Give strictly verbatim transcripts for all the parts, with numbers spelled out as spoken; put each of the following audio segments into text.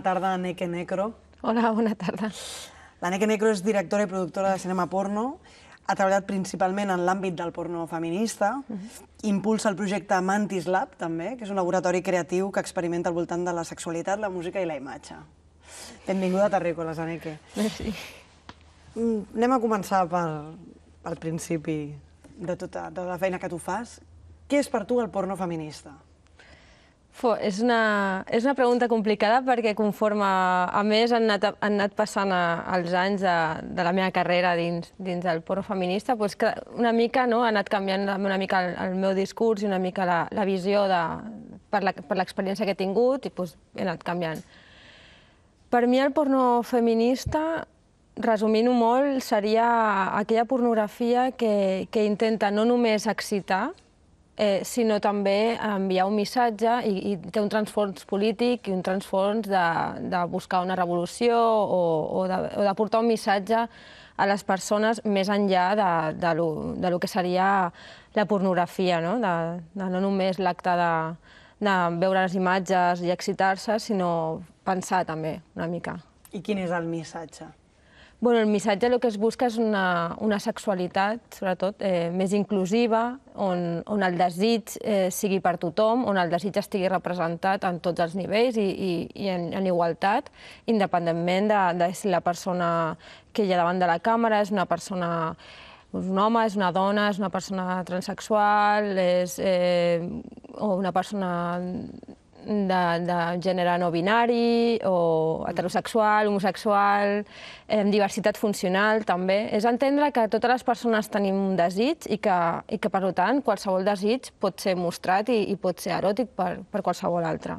tarda a Neke Necro. Hola, bona tarda. La Neke Necro és directora i productora de cinema porno. Ha treballat principalment en l'àmbit del porno feminista. Impulsa el projecte Mantis Lab, també, que és un laboratori creatiu que experimenta al voltant de la sexualitat, la música i la imatge. Benvinguda a Terrícoles, Neke. Merci. Anem a començar pel principi de tota la feina que tu fas. Què és per tu el porno feminista? És una pregunta complicada perquè conforme, a més, han anat passant els anys de la meva carrera dins del porno feminista, una mica ha anat canviant una mica el meu discurs i una mica la visió per l'experiència que he tingut i he anat canviant. Per mi el porno feminista, resumint-ho molt, seria aquella pornografia que intenta no només excitar, sinó també enviar un missatge i té un transfons polític i un transfons de buscar una revolució o de portar un missatge a les persones més enllà del que seria la pornografia, no només l'acte de veure les imatges i excitar-se, sinó pensar també una mica. I quin és el missatge? El missatge el que es busca és una sexualitat, sobretot, més inclusiva, on el desig sigui per tothom, on el desig estigui representat en tots els nivells i en igualtat, independentment de si la persona que hi ha davant de la càmera és una persona, un home, és una dona, és una persona transsexual, o una persona de gènere no binari, o heterosexual, homosexual, diversitat funcional, també. És entendre que totes les persones tenim un desig i que, per tant, qualsevol desig pot ser mostrat i pot ser eròtic per qualsevol altre.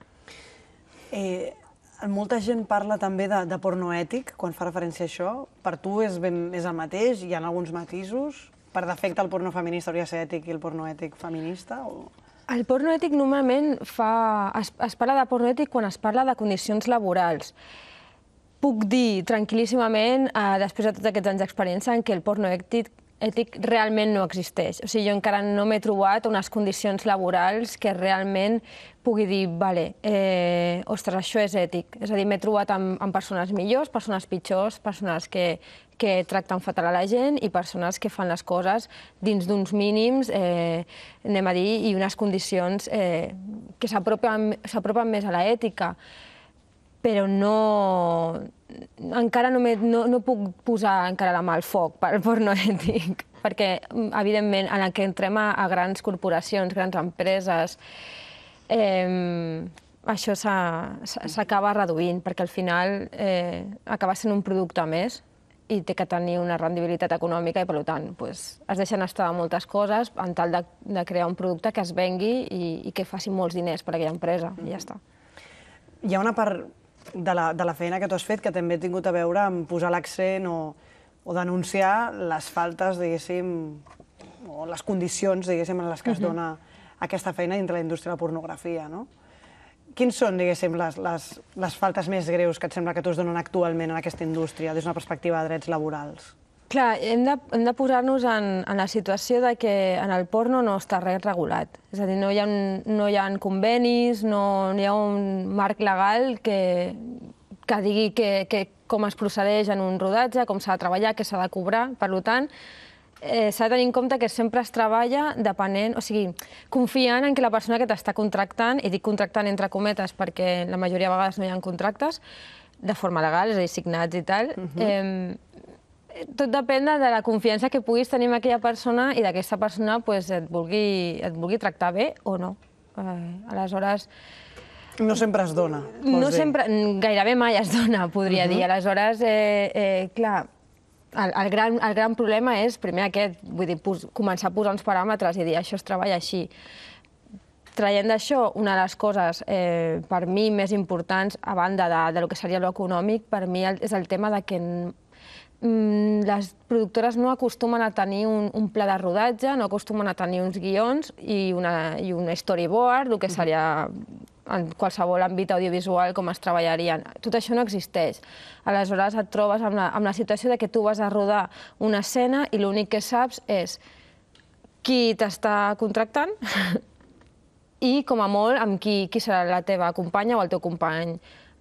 Molta gent parla també de porno ètic, quan fa referència a això. Per tu és el mateix? Hi ha alguns matisos? Per defecte el porno feminista hauria de ser ètic i el porno ètic feminista? El porno ètic normalment es parla de porno ètic quan es parla de condicions laborals. Puc dir tranquil·líssimament, després de tots aquests anys d'experiència, que el porno ètic realment no existeix. O sigui, jo encara no m'he trobat unes condicions laborals que realment pugui dir, vale, ostres, això és ètic. És a dir, m'he trobat amb persones millors, persones pitjors, persones que tracten fatal a la gent i persones que fan les coses dins d'uns mínims, anem a dir, i unes condicions que s'apropen més a l'ètica. Però no... encara no puc posar encara la mà al foc pel porno ètic, perquè, evidentment, en el que entrem a grans corporacions, grans empreses, això s'acaba reduint, perquè al final acaba sent un producte més i té que tenir una rendibilitat econòmica i, per tant, es deixen estar moltes coses en tal de crear un producte que es vengui i que faci molts diners per a aquella empresa, i ja està. Hi ha una part de la feina que tu has fet que també ha tingut a veure amb posar l'accent o denunciar les faltes, diguéssim, o les condicions, diguéssim, en les que es dona aquesta feina dintre la indústria de la pornografia, no? Quins són, diguéssim, les faltes més greus que et sembla que tu es donen actualment en aquesta indústria des d'una perspectiva de drets laborals? Clar, hem de posar-nos en la situació que en el porno no està res regulat. És a dir, no hi ha convenis, no hi ha un marc legal que digui com es procedeix en un rodatge, com s'ha de treballar, què s'ha de cobrar. Per tant, s'ha de tenir en compte que sempre es treballa depenent, o sigui, confiant en que la persona que t'està contractant, i dic contractant entre cometes perquè la majoria de vegades no hi ha contractes, de forma legal, és a dir, signats i tal, tot depèn de la confiança que puguis tenir en aquella persona i d'aquesta persona et vulgui tractar bé o no. Aleshores... No sempre es dona, vols dir? No sempre, gairebé mai es dona, podria dir. Aleshores, clar, el gran problema és, primer aquest, vull dir, començar a posar uns paràmetres i dir això es treballa així. Traient d'això, una de les coses, per mi, més importants, a banda del que seria l'econòmic, per mi és el tema que les productores no acostumen a tenir un pla de rodatge, no acostumen a tenir uns guions i un storyboard, el que seria en qualsevol àmbit audiovisual com es treballarien. Tot això no existeix. Aleshores et trobes amb la situació que tu vas a rodar una escena i l'únic que saps és qui t'està contractant i, com a molt, amb qui serà la teva companya o el teu company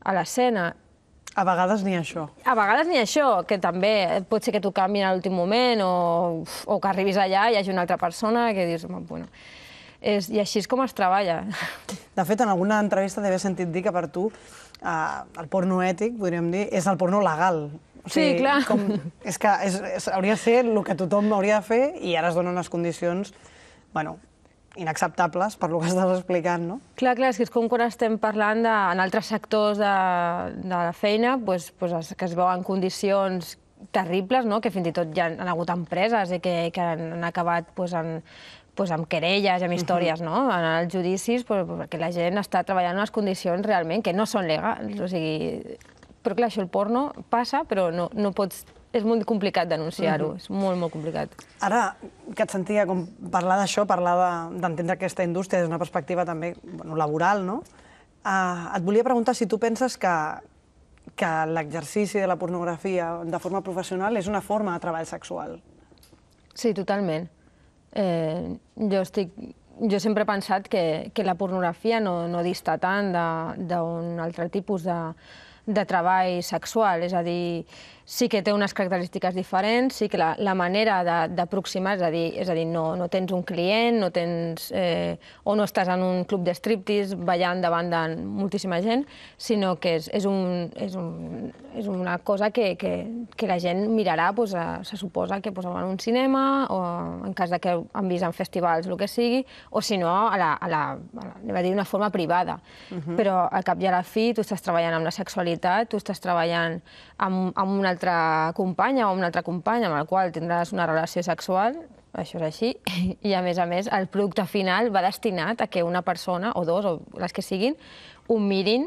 a l'escena. A vegades ni això. A vegades ni això, que també pot ser que t'ho canviïn a l'últim moment o, o que arribis allà i hi hagi una altra persona que dius, bueno, és, i així és com es treballa. De fet, en alguna entrevista t'havia sentit dir que per tu eh, el porno ètic, podríem dir, és el porno legal. O sigui, sí, clar. Com, és que és, és, hauria de ser el que tothom hauria de fer i ara es donen unes condicions, bueno, inacceptables per lo que estàs explicant, no? Clar, clar, és que és com quan estem parlant de, en altres sectors de, de la feina, doncs, doncs, que es veuen condicions terribles, no? Que fins i tot ja han hagut empreses i que, que han acabat doncs, en, doncs, amb querelles, amb històries, no? En els judicis, doncs, perquè la gent està treballant en unes condicions realment que no són legals. O sigui, però clar, això el porno passa, però no, no pots... És molt complicat denunciar-ho, uh-huh. És molt, molt complicat. Ara, que et sentia com parlar d'això, parlar d'entendre aquesta indústria des d'una perspectiva també bueno, laboral, no? Uh, et volia preguntar si tu penses que, que l'exercici de la pornografia de forma professional és una forma de treball sexual. Sí, totalment. Eh, jo, estic, jo sempre he pensat que, que la pornografia no, no dista tant d'un altre tipus de, de treball sexual, és a dir, sí que té unes característiques diferents, sí que la, la manera d'aproximar, és a dir, és a dir no, no tens un client, no tens, eh, o no estàs en un club de striptease ballant davant de moltíssima gent, sinó que és, és, un, és, un, és una cosa que, que, que la gent mirarà, doncs, a, se suposa que doncs, en un cinema, o en cas de que han vist en festivals, el que sigui, o si no, a la, a la, a la, anem a dir, d'una forma privada. Uh-huh. Però al cap i a la fi tu estàs treballant amb la sexualitat, tu estàs treballant amb, amb una altra companya o amb un altre company amb el qual tindràs una relació sexual, això és així, i a més a més el producte final va destinat a que una persona, o dos, o les que siguin, ho mirin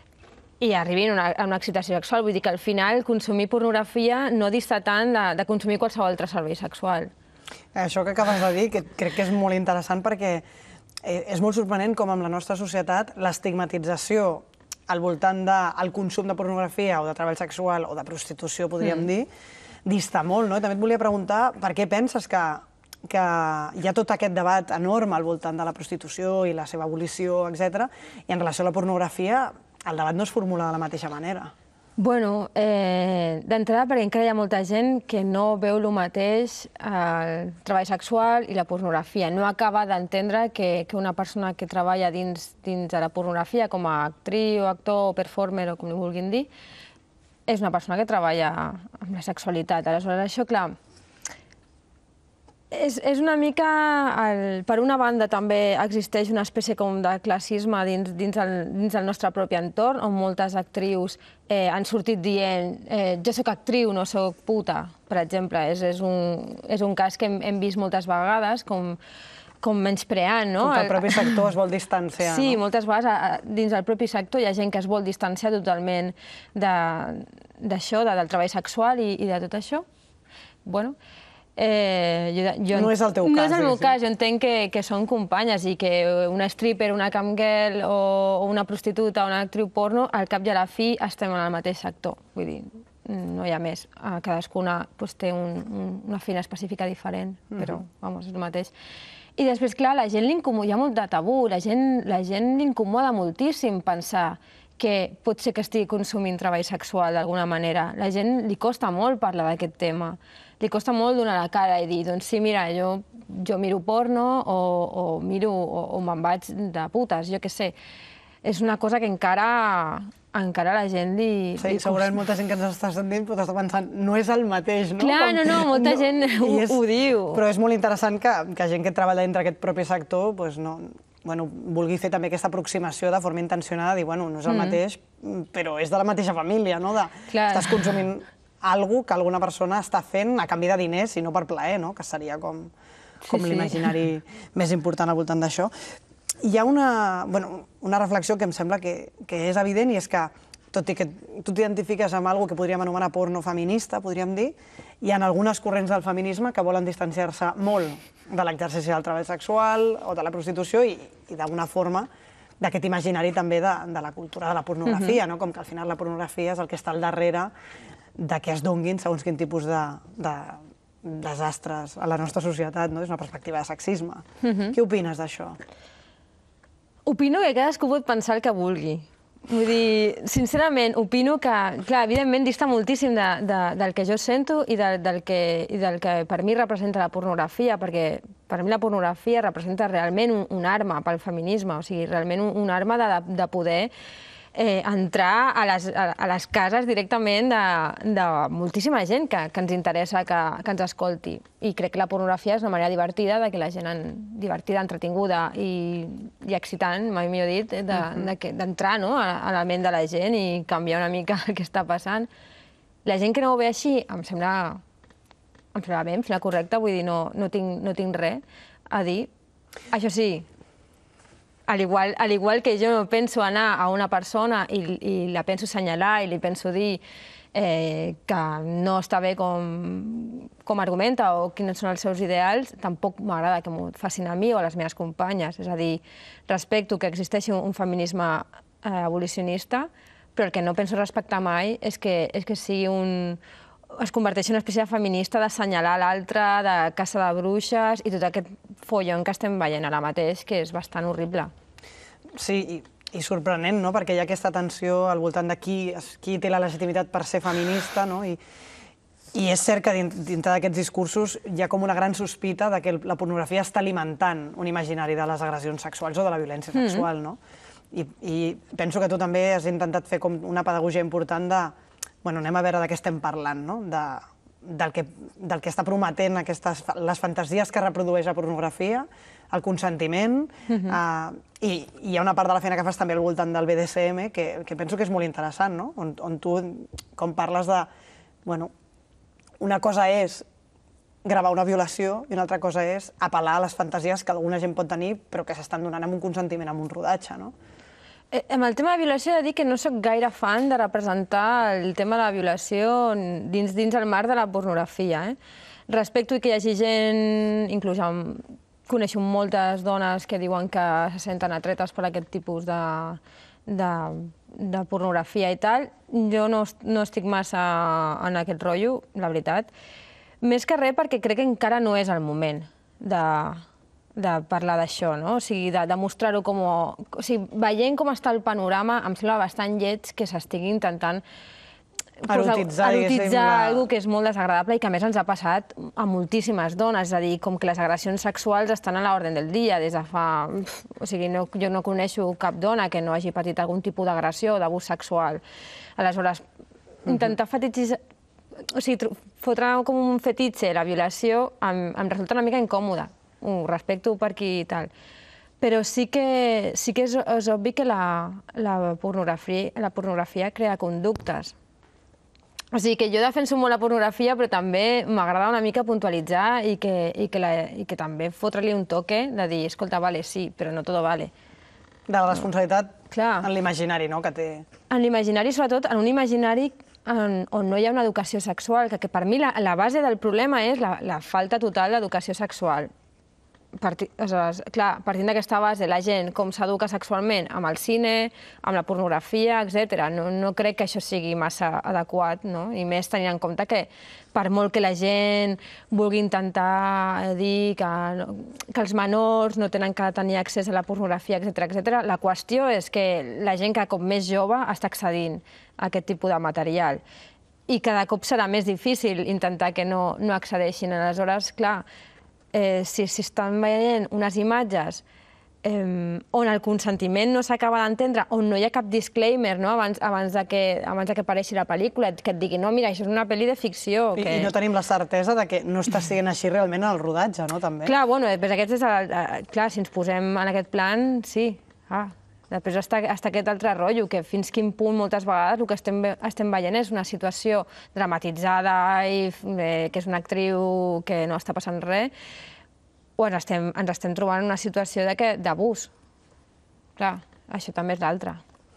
i arribin a una, a una excitació sexual. Vull dir que al final consumir pornografia no dista tant de, de consumir qualsevol altre servei sexual. Això que acabes de dir, que crec que és molt interessant perquè és molt sorprenent com amb la nostra societat l'estigmatització al voltant del consum de pornografia o de treball sexual o de prostitució, podríem mm. dir, dista molt, no? I també et volia preguntar per què penses que, que hi ha tot aquest debat enorme al voltant de la prostitució i la seva abolició, etcètera, i en relació a la pornografia el debat no es formula de la mateixa manera. Bueno, eh, d'entrada perquè encara hi ha molta gent que no veu el mateix el treball sexual i la pornografia. No acaba d'entendre que, que una persona que treballa dins, dins de la pornografia com a actriu, actor o performer o com li vulguin dir, és una persona que treballa amb la sexualitat. Aleshores, això, clar, és, és una mica... El, per una banda, també existeix una espècie com de classisme dins, dins, el, dins el nostre propi entorn, on moltes actrius eh, han sortit dient eh, jo sóc actriu, no sóc puta, per exemple. És, és, un, és un cas que hem, hem vist moltes vegades, com, com menyspreant, no? Com que el propi sector es vol distanciar, sí, no? moltes vegades dins del propi sector hi ha gent que es vol distanciar totalment d'això, de, del treball sexual i, i de tot això. Bueno, Eh, jo, jo, no és el teu cas. No és el meu sí. cas, jo entenc que, que són companyes i que una stripper, una camgirl o, o una prostituta o una actriu porno, al cap i a la fi estem en el mateix sector. Vull dir, no hi ha més. Cadascuna pues, té un, un, una feina específica diferent, però uh-huh. vamos, és el mateix. I després, clar, la gent l'incomoda, hi ha molt de tabú, la gent, la gent l'incomoda moltíssim pensar que pot ser que estigui consumint treball sexual d'alguna manera. La gent li costa molt parlar d'aquest tema. Li costa molt donar la cara i dir, doncs sí, mira, jo, jo miro porno o, o miro o, o me'n vaig de putes, jo què sé. És una cosa que encara, encara la gent li... Sí, li segurament molta gent que ens està sentint pot estar pensant, no és el mateix, no? Clar, Com... no, no, molta no, gent ho, és... ho diu. Però és molt interessant que, que gent que treballa dintre aquest propi sector pues, no, bueno, vulgui fer també aquesta aproximació de forma intencionada, dir, bueno, no és el mm. mateix, però és de la mateixa família, no? De, estàs consumint algo que alguna persona està fent a canvi de diners i no per plaer, no? Que seria com, com sí, l'imaginari sí. més important al voltant d'això. Hi ha una, bueno, una reflexió que em sembla que, que és evident i és que, tot i que tu t'identifiques amb algo que podríem anomenar porno feminista, podríem dir, hi ha algunes corrents del feminisme que volen distanciar-se molt de l'exercici del treball sexual o de la prostitució i, i d'alguna forma d'aquest imaginari també de, de la cultura de la pornografia, uh-huh. no? Com que al final la pornografia és el que està al darrere de que es donguin segons quin tipus de, de desastres a la nostra societat, no? És una perspectiva de sexisme. Uh-huh. Què opines d'això? Opino que cadascú pot pensar el que vulgui. Vull dir, sincerament, opino que, clar, evidentment dista moltíssim de, de, del que jo sento i, de, del que, i del que per mi representa la pornografia, perquè per mi la pornografia representa realment un, un arma pel feminisme, o sigui, realment un, un arma de, de poder eh, entrar a les, a, a les cases directament de, de moltíssima gent que, que ens interessa que, que ens escolti. I crec que la pornografia és una manera divertida, de que la gent en, divertida, entretinguda i, i excitant, mai millor dit, d'entrar de, de, no, a, a la ment de la gent i canviar una mica el que està passant. La gent que no ho ve així, em sembla, em sembla bé, em sembla correcte, vull dir, no, no, tinc, no tinc res a dir. Això sí, al igual, al igual que jo no penso anar a una persona i, i la penso assenyalar i li penso dir eh, que no està bé com, com argumenta o quins són els seus ideals, tampoc m'agrada que m'ho facin a mi o a les meves companyes. És a dir, respecto que existeixi un, un feminisme eh, abolicionista, però el que no penso respectar mai és que, és que sigui un... es converteix en una espècie de feminista d'assenyalar l'altre, de caça de bruixes i tot aquest follon que estem veient ara mateix, que és bastant horrible. Sí, i, i sorprenent, no?, perquè hi ha aquesta tensió al voltant de qui, qui té la legitimitat per ser feminista, no?, i, i és cert que dintre d'aquests discursos hi ha com una gran sospita de que la pornografia està alimentant un imaginari de les agressions sexuals o de la violència sexual, no? I, i penso que tu també has intentat fer com una pedagogia important de bueno, anem a veure de què estem parlant, no? De, del, que, del que està prometent aquestes, les fantasies que reprodueix la pornografia, el consentiment, uh-huh. uh, i, i hi ha una part de la feina que fas també al voltant del B D S M que, que penso que és molt interessant, no? On, on tu, com parles de... Bueno, una cosa és gravar una violació i una altra cosa és apel·lar a les fantasies que alguna gent pot tenir però que s'estan donant amb un consentiment, amb un rodatge, no? Amb el tema de violació he de dir que no sóc gaire fan de representar el tema de la violació dins, dins el marc de la pornografia. Eh? Respecto que hi hagi gent, inclús coneixo moltes dones que diuen que se senten atretes per aquest tipus de, de, de pornografia i tal. Jo no, no estic massa en aquest rotllo, la veritat. Més que res perquè crec que encara no és el moment de... de parlar d'això, no? O sigui, de, de mostrar-ho com... O sigui, veient com està el panorama, em sembla bastant lleig que s'estigui intentant erotitzar, erotitzar alguna cosa que és molt desagradable i que a més ens ha passat a moltíssimes dones, és a dir, com que les agressions sexuals estan a l'ordre del dia des de fa... O sigui, no, jo no coneixo cap dona que no hagi patit algun tipus d'agressió o d'abús sexual. Aleshores, intentar fetichitzar... O sigui, fotre com un fetitxe la violació em, em resulta una mica incòmode. Ho respecto per aquí i tal. Però sí que, sí que és, és obvi que la, la, pornografia, la pornografia crea conductes. O sigui que jo defenso molt la pornografia, però també m'agrada una mica puntualitzar i que, i que, la, i que també fotre-li un toque de dir, escolta, vale, sí, però no todo vale. De la responsabilitat Clar. En l'imaginari, no?, que té... En l'imaginari, sobretot, en un imaginari en, on no hi ha una educació sexual, que, que per mi la, la base del problema és la, la falta total d'educació sexual. Parti, aleshores, clar, partint d'aquesta base, la gent com s'educa sexualment amb el cine, amb la pornografia, etcètera. No, no crec que això sigui massa adequat, no? I més tenint en compte que per molt que la gent vulgui intentar dir que, que els menors no tenen que tenir accés a la pornografia, etcètera, etcètera, la qüestió és que la gent que com més jove està accedint a aquest tipus de material. I cada cop serà més difícil intentar que no, no accedeixin. Aleshores, clar, Eh, si s'estan veient unes imatges eh, on el consentiment no s'acaba d'entendre, on no hi ha cap disclaimer, no? abans, abans, de que, abans de que apareixi la pel·lícula, que et digui, no, mira, això és una pel·li de ficció. I, que... I no tenim la certesa de que no està sent així realment el rodatge, no?, també. Clar, bueno, després aquest és el, clar, si ens posem en aquest plan, sí. Ah, després està, està aquest altre rotllo, que fins quin punt moltes vegades el que estem, estem veient és una situació dramatitzada i eh, que és una actriu que no està passant res, o ens estem, ens estem trobant en una situació d'abús. Clar, això també és l'altre.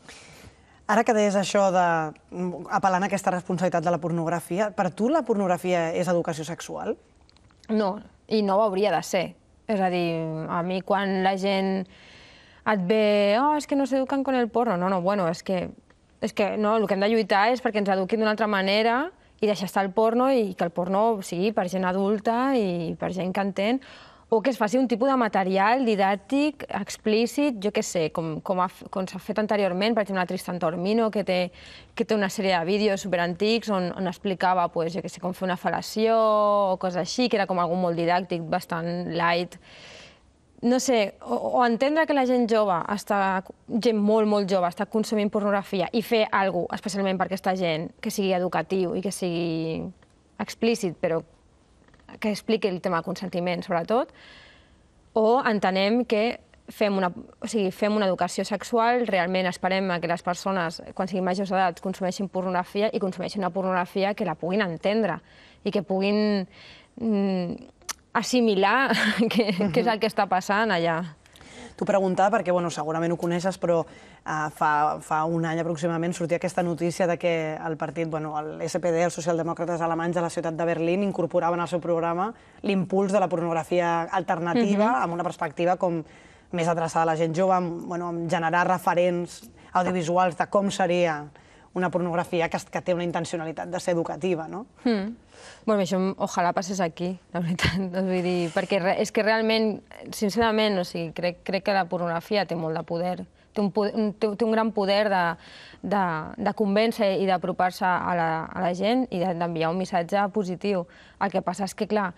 Ara que deies això d'apel·lar a aquesta responsabilitat de la pornografia, per tu la pornografia és educació sexual? No, i no ho hauria de ser. És a dir, a mi quan la gent et ve, oh, és que no s'eduquen con el porno. No, no, bueno, és que, és que no, el que hem de lluitar és perquè ens eduquin d'una altra manera i deixar estar el porno i que el porno sigui per gent adulta i per gent que entén, o que es faci un tipus de material didàctic, explícit, jo què sé, com, com, ha, com s'ha fet anteriorment, per exemple, la Tristan Taormino, que té, que té una sèrie de vídeos superantics on, on explicava, pues, jo què sé, com fer una fel·lació o coses així, que era com algú molt didàctic, bastant light. No sé, o, o entendre que la gent jove, està, gent molt, molt jove, està consumint pornografia i fer alguna cosa, especialment per aquesta gent, que sigui educatiu i que sigui explícit, però que expliqui el tema de consentiment, sobretot, o entenem que fem una, o sigui, fem una educació sexual, realment esperem que les persones, quan siguin majors d'edat, consumeixin pornografia i consumeixin una pornografia que la puguin entendre i que puguin mm, assimilar què és el que està passant allà. T'ho preguntava perquè, bueno, segurament ho coneixes, però uh, fa, fa un any aproximadament sortia aquesta notícia de que el partit, bueno, el S P D, els socialdemòcrates alemanys de la ciutat de Berlín, incorporaven al seu programa l'impuls de la pornografia alternativa, uh-huh. amb una perspectiva com més adreçada a la gent jove, amb, bueno, amb generar referents audiovisuals de com seria una pornografia que, que té una intencionalitat de ser educativa, no? Mm. Bueno, això ojalà passés aquí, la veritat. Vull dir, perquè és que realment, sincerament, o sigui, crec, crec que la pornografia té molt de poder. Té un, poder, té, té un gran poder de, de, de convèncer i d'apropar-se a, la, a la gent i d'enviar un missatge positiu. El que passa és que, clar,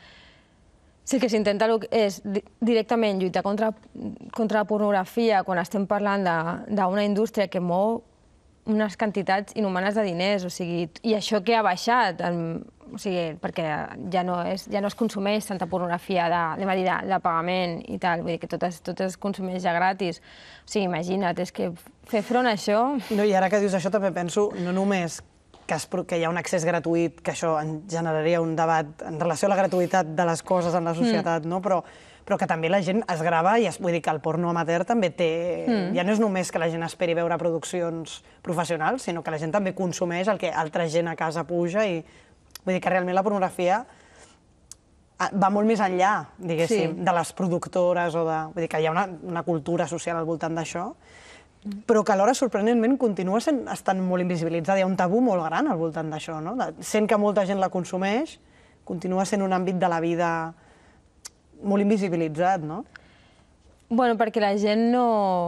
si el que s'intenta és directament lluitar contra, contra la pornografia quan estem parlant d'una indústria que mou unes quantitats inhumanes de diners, o sigui, i això que ha baixat, o sigui, perquè ja no es, ja no es consumeix tanta pornografia de, anem a dir, de, de pagament i tal, vull dir que tot es, tot es consumeix ja gratis. O sigui, imagina't, és que fer front a això... No, i ara que dius això també penso, no només que, es, que hi ha un accés gratuït, que això generaria un debat en relació a la gratuïtat de les coses en la societat, mm. no? però però que també la gent es grava, i es, vull dir que el porno amateur també té... Mm. Ja no és només que la gent esperi veure produccions professionals, sinó que la gent també consumeix el que altra gent a casa puja i... Vull dir que realment la pornografia va molt més enllà, diguéssim, sí. de les productores o de... Vull dir que hi ha una, una cultura social al voltant d'això, mm. però que alhora, sorprenentment, continua sent, estant molt invisibilitzada. Hi ha un tabú molt gran al voltant d'això, no? Sent que molta gent la consumeix, continua sent un àmbit de la vida molt invisibilitzat, no? Bueno, perquè la gent no...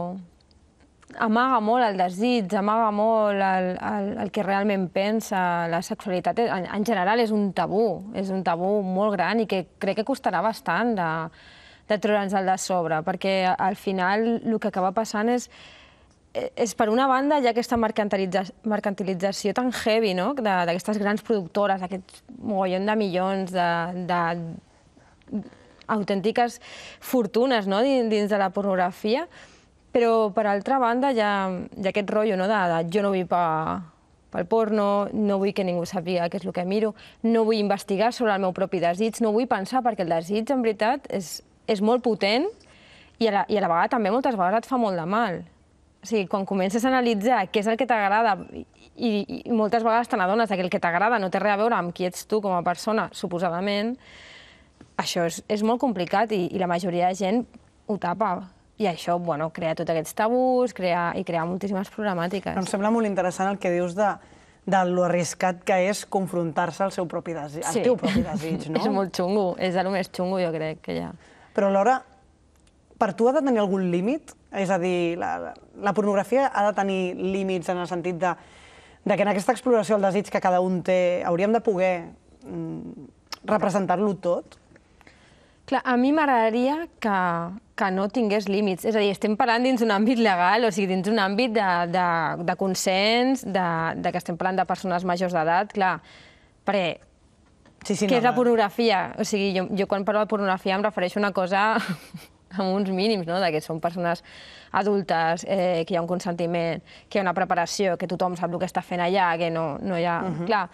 amaga molt el desig, amaga molt el, el, el que realment pensa, la sexualitat en, en general és un tabú, és un tabú molt gran i que crec que costarà bastant de, de treure'ns el de sobre, perquè al final el que acaba passant és és per una banda hi ha aquesta mercantilitza mercantilització tan heavy, no?, d'aquestes grans productores, aquest mogollon de milions, de, de autèntiques fortunes, no?, dins de la pornografia, però per altra banda hi ha, hi ha aquest rotllo, no?, de, de jo no vull pa, pel porno, no vull que ningú sàpiga què és el que miro, no vull investigar sobre el meu propi desig, no vull pensar, perquè el desig, en veritat, és, és molt potent i a, la, i a la vegada també moltes vegades et fa molt de mal. O sigui, quan comences a analitzar què és el que t'agrada i, i, i moltes vegades te n'adones que el que t'agrada no té res a veure amb qui ets tu com a persona, suposadament, això és, és molt complicat i, i la majoria de gent ho tapa. I això, bueno, crea tots aquests tabús crea, i crea moltíssimes problemàtiques. Em sembla molt interessant el que dius de, de lo arriscat que és confrontar-se al seu propi desig, al teu propi desig, no? És molt xungo, és el més xungo, jo crec, que hi ha. Però alhora, per tu ha de tenir algun límit? És a dir, la, la pornografia ha de tenir límits en el sentit de, de que en aquesta exploració del desig que cada un té hauríem de poder mm, representar-lo tot? Clar, a mi m'agradaria que, que no tingués límits. És a dir, estem parlant dins un àmbit legal, o sigui, dins un àmbit de, de, de consens, de, de que estem parlant de persones majors d'edat, clar, perquè sí, sí, què no, és la pornografia? O sigui, jo, jo quan parlo de pornografia em refereixo a una cosa amb uns mínims, no?, de que són persones adultes, eh, que hi ha un consentiment, que hi ha una preparació, que tothom sap el que està fent allà, que no, no hi ha... Uh-huh. Clar,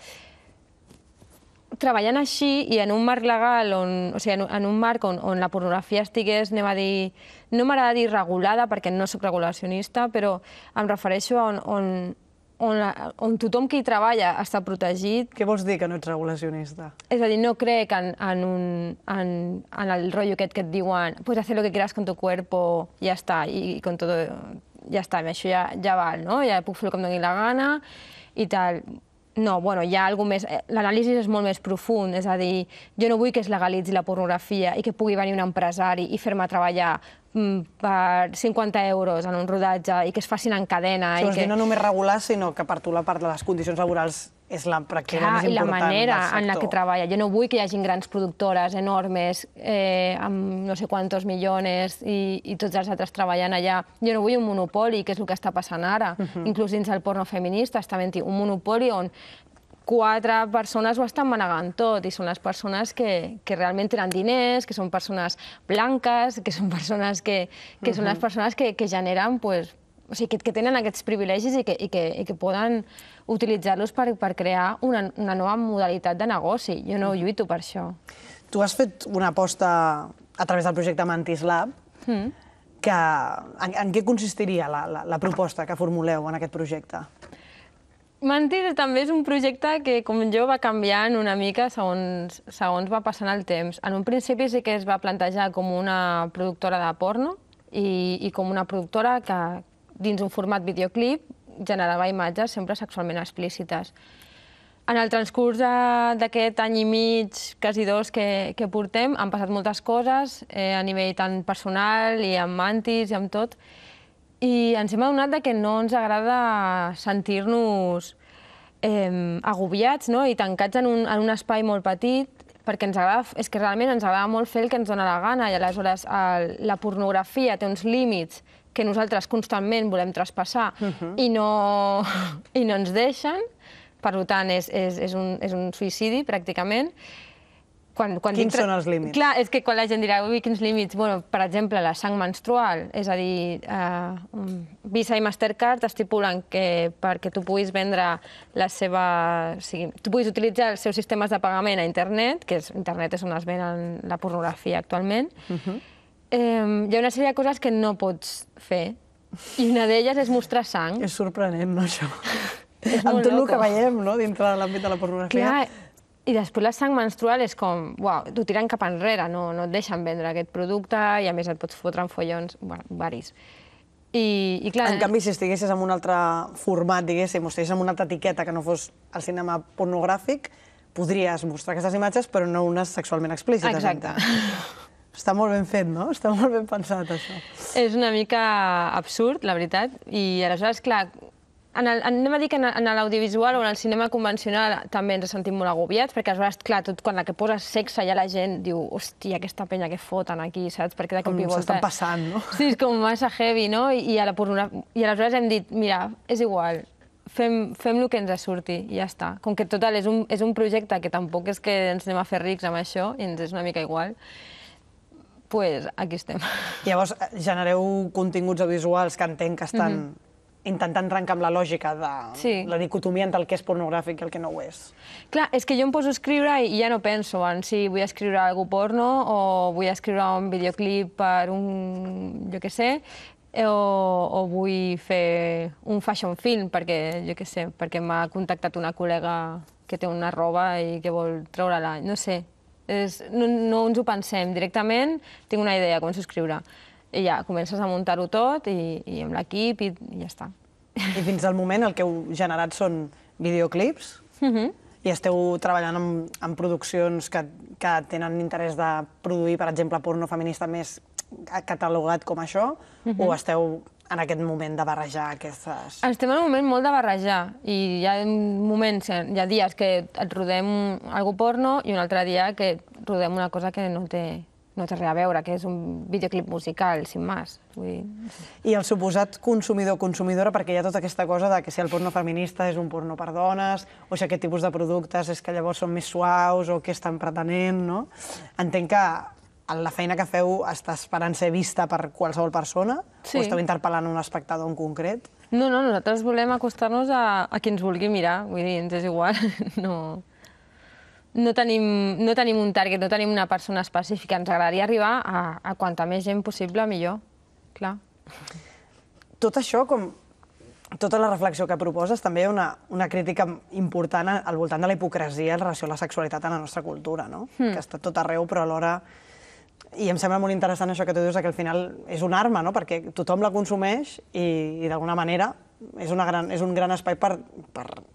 treballant així i en un marc legal, on, o sigui, en, en un marc on, on la pornografia estigués, anem a dir, no m'agrada dir regulada perquè no soc regulacionista, però em refereixo a on, on, on, on tothom que hi treballa està protegit. Què vols dir que no ets regulacionista? És a dir, no crec en, en, un, en, en el rotllo aquest que et diuen puedes hacer lo que quieras con tu cuerpo, ja està, i, i con todo, ja està, això ja, ja val, no? Ja puc fer el que em doni la gana i tal. No, bueno, hi ha alguna més... L'anàlisi és molt més profund, és a dir, jo no vull que es legalitzi la pornografia i que pugui venir un empresari i fer-me treballar per cinquanta euros en un rodatge i que es facin en cadena. Vols dir, no només regular, sinó que per tu la part de les condicions laborals és la pràctica més important del sector. I la manera en la que treballa. Jo no vull que hi hagi grans productores enormes amb no sé quantos milions i tots els altres treballant allà. Jo no vull un monopoli, que és el que està passant ara. Inclús dins el porno feminista està havent-hi un monopoli on quatre persones ho estan manegant tot i són les persones que realment tenen diners, que són persones blanques, que són persones que són les persones que generen, o sigui, que tenen aquests privilegis i que poden utilitzar-los per crear una nova modalitat de negoci. Jo no lluito per això. Tu has fet una aposta a través del projecte Mantis Lab. En què consistiria la proposta que formuleu en aquest projecte? Mantis també és un projecte que, com jo, va canviant una mica segons va passant el temps. En un principi sí que es va plantejar com una productora de porno i com una productora que, dins un format videoclip, generava imatges sempre sexualment explícites. En el transcurs d'aquest any i mig, quasi dos, que portem, han passat moltes coses a nivell tant personal i amb Mantis i amb tot, i ens hem adonat que no ens agrada sentir-nos agobiats i tancats en un espai molt petit, perquè és que realment ens agrada molt fer el que ens dona la gana, i aleshores la pornografia té uns límits que nosaltres constantment volem traspassar i no ens deixen, per tant és un suïcidi pràcticament. Quins són els límits? Clar, és que quan la gent dirà, ui, quins límits? Per exemple, la sang menstrual, és a dir, Visa i Mastercard estipulen que perquè tu puguis vendre la seva... tu puguis utilitzar els seus sistemes de pagament a internet, que internet és on es venen la pornografia actualment, hi ha una sèrie de coses que no pots fer, i una d'elles és mostrar sang. És sorprenent, no, això? Amb tot el que veiem, no?, dintre de l'àmbit de la pornografia. Clar, i després la sang menstrual és com, uau, t'ho tiren cap enrere, no et deixen vendre aquest producte i a més et pots fotre en follons, varis. En canvi, si estiguessis en un altre format, diguéssim, o estiguessis en una altra etiqueta que no fos el cinema pornogràfic, podries mostrar aquestes imatges, però no unes sexualment explícites. Exacte. Està molt ben fet, no? Està molt ben pensat, això. És una mica absurd, la veritat, i aleshores, clar, anem a dir que en l'audiovisual o en el cinema convencional també ens sentim molt agobiats, perquè aleshores, clar, tot quan la que poses sexe ja la gent diu, hòstia, aquesta penya que foten aquí, saps? Perquè de cop i volta... Com s'estan passant, no? Sí, és com massa heavy, no? I aleshores hem dit, mira, és igual, fem el que ens surti i ja està. Com que total, és un projecte que tampoc és que ens anem a fer rics amb això i ens és una mica igual, doncs aquí estem. Llavors, genereu continguts audiovisuals que entenc que estan intentant trencar amb la lògica de la dicotomia entre el que és pornogràfic i el que no ho és. Clar, és que jo em poso a escriure i ja no penso en si vull escriure alguna cosa porno o vull escriure un videoclip per un, jo què sé, o vull fer un fashion film perquè, jo què sé, perquè m'ha contactat una col·lega que té una roba i que vol treure-la, no sé. No ens ho pensem, directament tinc una idea, començo a escriure. I ja, comences a muntar-ho tot i amb l'equip i ja està. I fins al moment el que heu generat són videoclips i esteu treballant en produccions que tenen interès de produir, per exemple, porno feminista més catalogat com això, o esteu en aquest moment de barrejar aquestes... Estem en un moment molt de barrejar i hi ha moments, hi ha dies que et rodem algo porno i un altre dia que rodem una cosa que no té... no té res a veure, que és un videoclip musical, sin más. I el suposat consumidor o consumidora, perquè hi ha tota aquesta cosa de que si el porno feminista és un porno per dones, o si aquest tipus de productes és que llavors són més suaus o què estan pretenent, no? Entenc que la feina que feu està esperant ser vista per qualsevol persona? O esteu interpel·lant un espectador en concret? No, no, nosaltres volem acostar-nos a qui ens vulgui mirar, vull dir, ens és igual, no... No tenim un target, no tenim una persona específica. Ens agradaria arribar a quanta més gent possible, millor. Clar. Tot això, com tota la reflexió que proposes, també hi ha una crítica important al voltant de la hipocresia en relació a la sexualitat en la nostra cultura, no? Que està tot arreu, però alhora... I em sembla molt interessant això que tu dius, que al final és una arma, no? Perquè tothom la consumeix i d'alguna manera és un gran espai per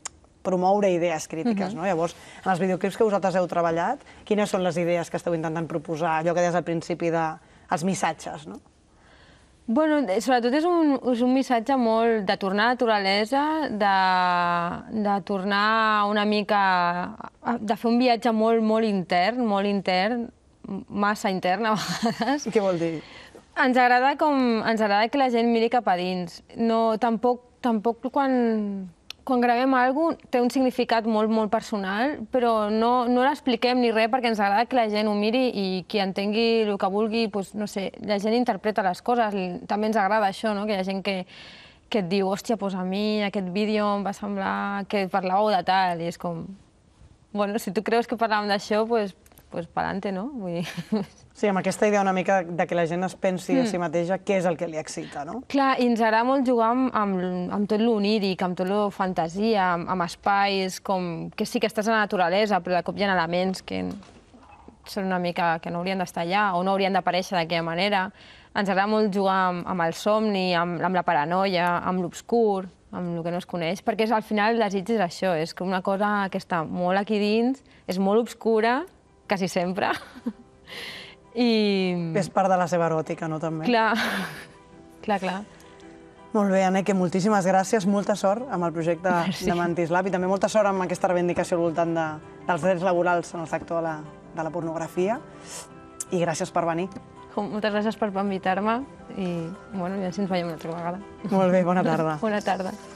promoure idees crítiques, no? Llavors, en els videoclips que vosaltres heu treballat, quines són les idees que esteu intentant proposar? Allò que deies al principi dels missatges, no? Bueno, sobretot és un, és un missatge molt de tornar a la naturalesa, de, de tornar una mica... de fer un viatge molt, molt intern, molt intern, massa intern a vegades. Què vol dir? Ens agrada, com, ens agrada que la gent miri cap a dins. No, tampoc, tampoc quan, quan gravem alguna cosa té un significat molt, molt personal, però no, no l'expliquem ni res perquè ens agrada que la gent ho miri i qui entengui el que vulgui, doncs, no sé, la gent interpreta les coses. També ens agrada això, no? Que hi ha gent que, que et diu, hòstia, doncs a mi aquest vídeo em va semblar que parlàveu de tal, i és com... Bueno, si tu creus que parlàvem d'això, doncs pues pa'lante, no? Vull dir... Sí, amb aquesta idea una mica de que la gent es pensi a si mateixa què és el que li excita, no? Clar, i ens agrada molt jugar amb, amb, amb tot l'oníric, amb tot la fantasia, amb, amb espais, com que sí que estàs a la naturalesa, però de cop hi ha elements que són una mica que no haurien d'estar allà o no haurien d'aparèixer d'aquella manera. Ens agrada molt jugar amb, amb el somni, amb, amb la paranoia, amb l'obscur, amb el que no es coneix, perquè és, al final el desig és això, és que una cosa que està molt aquí dins, és molt obscura, quasi sempre, i... És part de la seva eròtica, no, també? Clar, clar, clar. Molt bé, Anneke, moltíssimes gràcies, molta sort amb el projecte Merci. de Mantislab i també molta sort amb aquesta reivindicació al voltant de, dels drets laborals en el sector de la, de la pornografia i gràcies per venir. Moltes gràcies per invitar-me i, bueno, ja si ens veiem una altra vegada. Molt bé, bona tarda. Bona tarda.